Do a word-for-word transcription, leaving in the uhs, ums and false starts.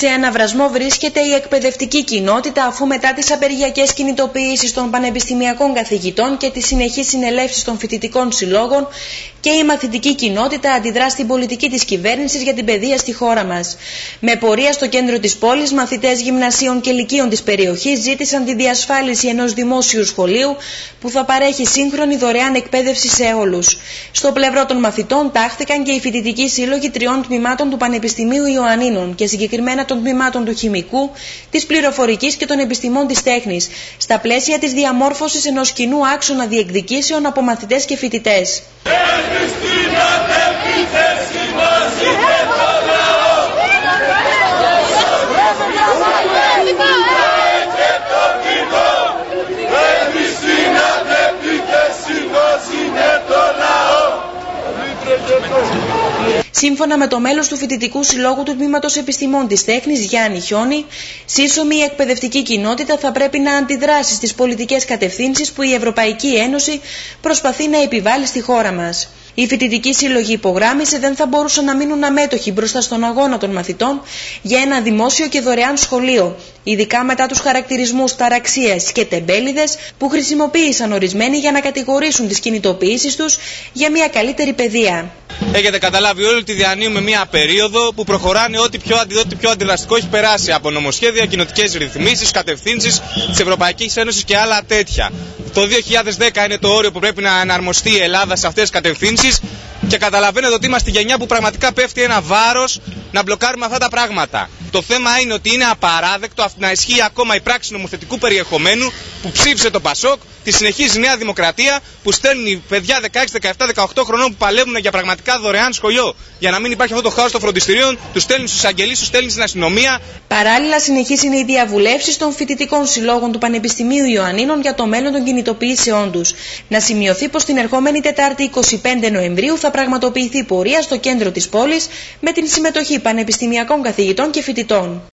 Σε αναβρασμό βρίσκεται η εκπαιδευτική κοινότητα, αφού μετά τις απεργιακές κινητοποιήσεις των πανεπιστημιακών καθηγητών και τις συνεχείς συνελεύσεις των φοιτητικών συλλόγων και η μαθητική κοινότητα αντιδρά στην πολιτική της κυβέρνησης για την παιδεία στη χώρα μας. Με πορεία στο κέντρο της πόλης, μαθητές γυμνασίων και λυκείων της περιοχής ζήτησαν τη διασφάλιση ενός δημόσιου σχολείου που θα παρέχει σύγχρονη δωρεάν εκπαίδευση σε όλους. Στο πλευρό των μαθητών τάχθηκαν και οι φοιτητικοί σύλλογοι τριών τμήματων του Πανεπιστημίου Ιωαννίνων και συγκεκριμένα των τμήματων του Χημικού, της Πληροφορικής και των Επιστημών της Τέχνης, στα πλαίσια της διαμόρφωσης ενός κοινού άξονα διεκδικήσεων από μαθητές και φοιτητές. Σύμφωνα με το μέλος του Φοιτητικού Συλλόγου του Τμήματος Επιστημών της Τέχνης, Γιάννη Χιόνι, σύσσωμη η εκπαιδευτική κοινότητα θα πρέπει να αντιδράσει στις πολιτικές κατευθύνσεις που η Ευρωπαϊκή Ένωση προσπαθεί να επιβάλλει στη χώρα μας. Η φοιτητική σύλλογη υπογράμμισε δεν θα μπορούσαν να μείνουν αμέτωχοι μπροστά στον αγώνα των μαθητών για ένα δημόσιο και δωρεάν σχολείο, ειδικά μετά τους χαρακτηρισμούς ταραξίας και τεμπέληδες που χρησιμοποίησαν ορισμένοι για να κατηγορήσουν τις κινητοποιήσεις τους για μια καλύτερη παιδεία. Έχετε καταλάβει όλοι ότι διανύουμε μια περίοδο που προχωράνε ό,τι πιο, ό,τι πιο αντιδραστικό έχει περάσει από νομοσχέδια, κοινοτικές ρυθμίσεις, κατευθύνσεις της Ευρωπαϊκής Ένωσης και άλλα τέτοια. Το δύο χιλιάδες δέκα είναι το όριο που πρέπει να αναρμοστεί η Ελλάδα σε αυτές τις κατευθύνσεις και καταλαβαίνετε ότι είμαστε η γενιά που πραγματικά πέφτει ένα βάρος να μπλοκάρουμε αυτά τα πράγματα. Το θέμα είναι ότι είναι απαράδεκτο να ισχύει ακόμα η πράξη νομοθετικού περιεχομένου που ψήφισε το Πασόκ, τη συνεχίζει η Νέα Δημοκρατία που στέλνει παιδιά δεκαέξι, δεκαεπτά, δεκαοκτώ χρονών που παλεύουν για πραγματικά δωρεάν σχολείο. Για να μην υπάρχει αυτό το χάος των φροντιστηρίων, τους στέλνει στους αγγελείς, τους στέλνει στην αστυνομία. Παράλληλα, συνεχίζουν οι διαβουλεύσεις των φοιτητικών συλλόγων του Πανεπιστημίου Ιωαννίνων για το μέλλον των κινητοποιήσεών τους. Να σημειωθεί πως την ερχόμενη Τετάρτη εικοστή πέμπτη Νοεμβρίου θα πραγματοποιηθεί πορεία στο κέντρο της πόλης με την συμμετοχή πανεπιστημιακών καθηγητών και φοιτητών.